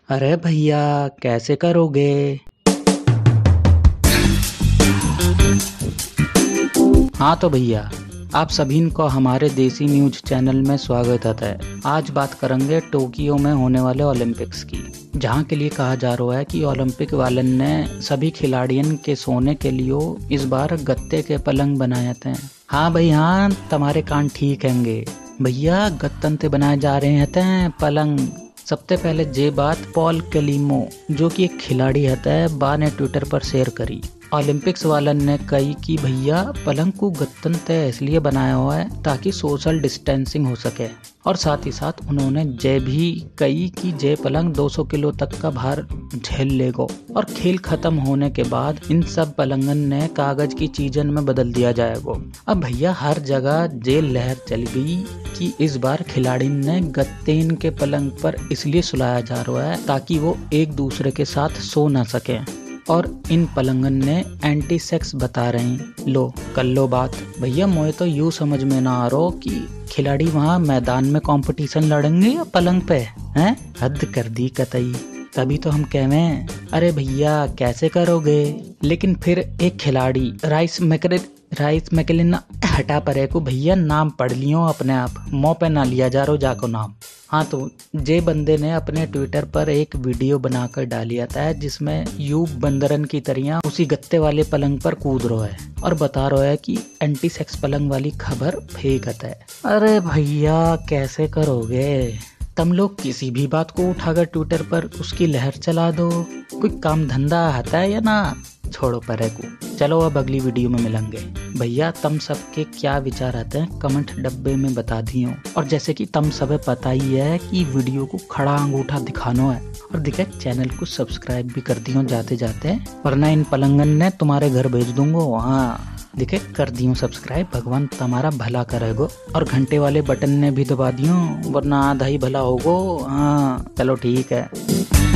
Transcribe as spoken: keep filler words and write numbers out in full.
अरे भैया कैसे करोगे? हाँ तो भैया आप सभी को हमारे देसी न्यूज चैनल में स्वागत है। आज बात करेंगे टोक्यो में होने वाले ओलंपिक्स की, जहाँ के लिए कहा जा रहा है कि ओलंपिक वालन ने सभी खिलाड़ियों के सोने के लिए इस बार गत्ते के पलंग बनाए थे। हाँ भाई हाँ, तुम्हारे कान ठीक हैंगे भैया, गत्तन से बनाए जा रहे हैं पलंग। सबसे पहले जे बात पॉल क्लेमो जो कि एक खिलाड़ी है बा ने ट्विटर पर शेयर करी। ओलंपिक्स वालन ने कही कि भैया पलंग को गत्तन तय इसलिए बनाया हुआ है ताकि सोशल डिस्टेंसिंग हो सके, और साथ ही साथ उन्होंने जय भी कही कि जय पलंग दो सौ किलो तक का भार झेल लेगा, और खेल खत्म होने के बाद इन सब पलंगन ने कागज की चीजन में बदल दिया जाएगा। अब भैया हर जगह जेल लहर चल गई कि इस बार खिलाड़ी ने गत्तेन के पलंग पर इसलिए सुलाया जा रहा है ताकि वो एक दूसरे के साथ सो ना सके, और इन पलंगन ने एंटी सेक्स बता रहे हैं। लो कर लो बात भैया, मुझे तो यूँ समझ में ना आ रहा कि खिलाड़ी वहाँ मैदान में कंपटीशन लड़ेंगे या पलंग पे हैं। हद कर दी कतई। तभी तो हम कहें अरे भैया कैसे करोगे, लेकिन फिर एक खिलाड़ी राइस मैकरे राइस मैकलिन हटा परे को भैया नाम पढ़ लियो अपने आप, मुँह पे ना लिया जा रो जाको नाम। हाँ तो जे बंदे ने अपने ट्विटर पर एक वीडियो बनाकर डालिया था जिसमें यूब बंदरन की तरह उसी गत्ते वाले पलंग पर कूद रहा है और बता रहा है कि एंटी सेक्स पलंग वाली खबर फेक है। अरे भैया कैसे करोगे तुम लोग, किसी भी बात को उठाकर ट्विटर पर उसकी लहर चला दो। कोई काम धंधा आता है या ना, छोड़ो परे को। चलो अब अगली वीडियो में मिलेंगे। भैया तुम सबके क्या विचार आते हैं कमेंट डब्बे में बता दियो, और जैसे कि तुम सबे पता ही है कि वीडियो को खड़ा अंगूठा दिखाना है, और दिखे चैनल को सब्सक्राइब भी कर दियो जाते जाते, वरना इन पलंगन ने तुम्हारे घर भेज दूंगो। हाँ दिखे कर दियो सब्सक्राइब, भगवान तुम्हारा भला करेगो, और घंटे वाले बटन ने भी दबा दियो वरना आधा ही भला होगो। हाँ चलो ठीक है।